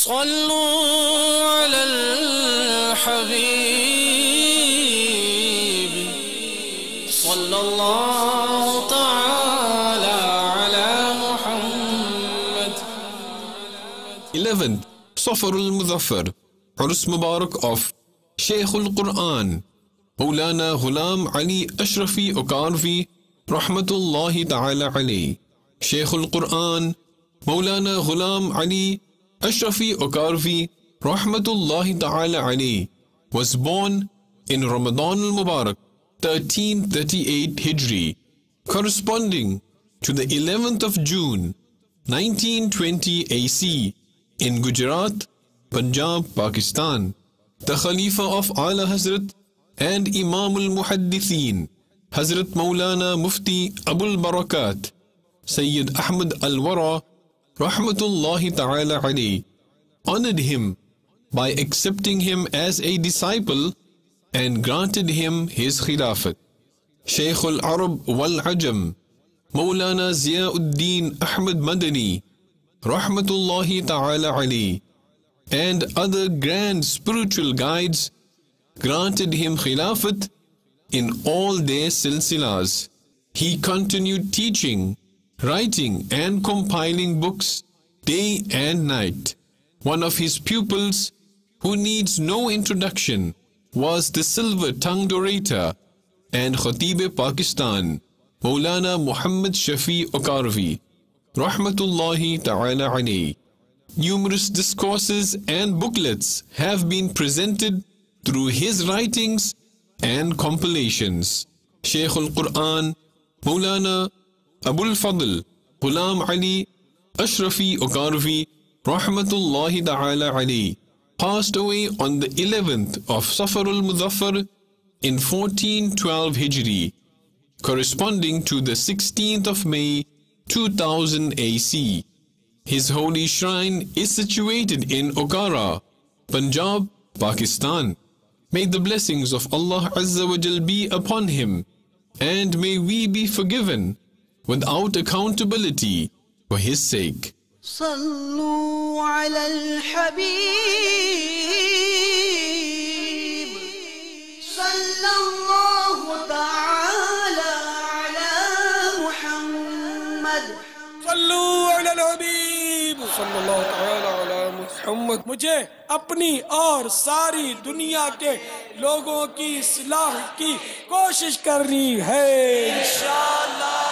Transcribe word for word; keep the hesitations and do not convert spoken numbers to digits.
सल्लू अलल हबीब सल्लल्लाहु तआला अला Muhammad. eleventh Safar al-Muzaffar, Urus Mubarak of Shaykh al-Quran Maulana Ghulam Ali Ashrafi Okarvi Rahmatullahi Ta'ala alayhi. Shaykh al-Quran Maulana Ghulam Ali Ashrafi Okarvi Rahmatullahi Ta'ala alayhi was born in Ramadan al-Mubarak thirteen thirty-eight Hijri, corresponding to the eleventh of June nineteen twenty A C in Gujarat, Punjab, Pakistan. The Khalifa of Ala Hazrat and Imam al-Muhaddithin Hazrat Maulana Mufti Abul Barakat Sayyid Ahmad al-Wara Rahmatullahi Ta'ala alayhi honored him by accepting him as a disciple and granted him his Khilafat. Shaykh al-Arab wal-Ajam Maulana Ziauddin Ahmad Madani Rahmatullahi Ta'ala alayhi and other grand spiritual guides granted him Khilafat in all their silsilas. He continued teaching, writing and compiling books day and night. One of his pupils, who needs no introduction, was the silver-tongued orator and Khatib Pakistan, Maulana Muhammad Shafi Okarvi, Rahmatullahi Ta'ala alayhi. Numerous discourses and booklets have been presented through his writings and compilations. Shaykh al-Quran Maulana Abul Fadl Ghulam Ali Ashrafi Okarvi Rahmatullahi Ta'ala alayhi passed away on the eleventh of Safar al-Muzaffar in fourteen twelve Hijri, corresponding to the sixteenth of May two thousand A C. His holy shrine is situated in Okara, Punjab, Pakistan. May the blessings of Allah Azza wa Jal be upon him, and may we be forgiven without accountability for his sake. Sallu ala al-Habib Sallallahu ta'ala ala Muhammad. Sallu ala al-Habib Sallallahu ta'ala ala Muhammad. मुझे अपनी और सारी दुनिया के लोगों की इस्लाह की कोशिश करनी है इंशाअल्लाह।